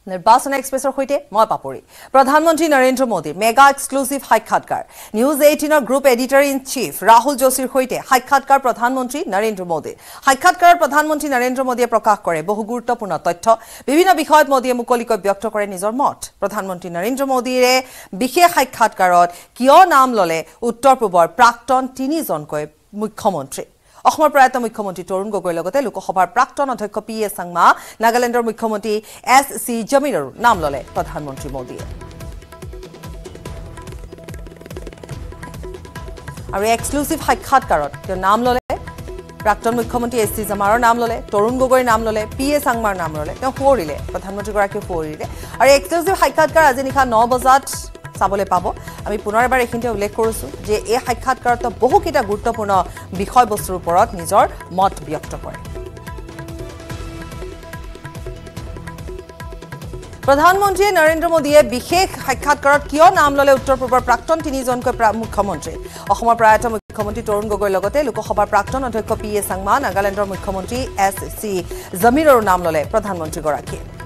নিৰ্বাচন এক্সপ্ৰেছৰ সৈতে মই পাপৰি প্ৰধানমন্ত্ৰী নৰেন্দ্ৰ মোদীৰ মেগা এক্সক্লুসিভ সাক্ষাৎকাৰ নিউজ 18 ৰ group editor in chief Rahul যোশীৰ সৈতে সাক্ষাৎকাৰ প্ৰধানমন্ত্ৰী নৰেন্দ্ৰ মোদী সাক্ষাৎকাৰত প্ৰধানমন্ত্ৰী নৰেন্দ্ৰ মোদীয়ে প্ৰকাশ কৰে বহু গুৰুত্বপূৰ্ণ তথ্য বিভিন্ন বিষয়ত মোদীয়ে মুকলিকৈ ব্যক্ত কৰে নিজৰ মত প্ৰধানমন্ত্ৰী নৰেন্দ্ৰ মোদীৰে বিশেষ সাক্ষাৎকাৰত কিয় নাম ললে উত্তৰ পূবৰ প্ৰাক্তন তিনিজনকৈ মুখ্যমন্ত্ৰী অসমৰ প্ৰয়াত মুখ্যমন্ত্ৰী তৰুণ গগৈৰ লগতে লোকসভাৰ প্ৰাক্তন অধ্যক্ষ পি.এ. চাংমা নাগালেণ্ডৰ মুখ্যমন্ত্ৰী এছ.চি. জমিৰৰো নাম ললে প্ৰধানমন্ত্ৰী মোদীয়ে আৰু এক্সক্লুসিভ সাক্ষাৎকাৰত তেওঁ নাম ললে প্ৰাক্তন মুখ্যমন্ত্ৰী এছ.চি. জমিৰৰ নাম ললে তৰুণ গগৈৰ নাম ললে পি.এ. চাংমাৰ নাম ললে তেওঁ ফুৰিলে প্ৰধানমন্ত্ৰীগৰাকীয়ে ফুৰিলে আৰু এক্সক্লুসিভ সাক্ষাৎকাৰ আজি নিশা 9 বজাত চাবলৈ পাব আমি পুনৰ এবাৰ এখিনতে উল্লেখ কৰিছো যে এই সাক্ষাৎকাৰত বহুকিটা গুৰুত্বপূৰ্ণ বিষয়বস্তুৰ ওপৰত নিজৰ মত ব্যক্ত কৰে প্ৰধানমন্ত্ৰী নৰেন্দ্ৰ মোদীয়ে বিশেষ সাক্ষাৎকাৰত কিয় নাম ললে উত্তৰ পূবৰ প্ৰাক্তন তিনিজনকৈ মুখ্যমন্ত্ৰী অসমৰ প্ৰয়াত মুখ্যমন্ত্ৰী তৰুণ গগৈৰ লগতে লোকসভাৰ প্ৰাক্তন অধ্যক্ষ পি.এ. চাংমা নাগালেণ্ডৰ মুখ্যমন্ত্ৰী এছ.চি. জমিৰৰো নাম ললে প্ৰধানমন্ত্ৰীগৰাকীয়ে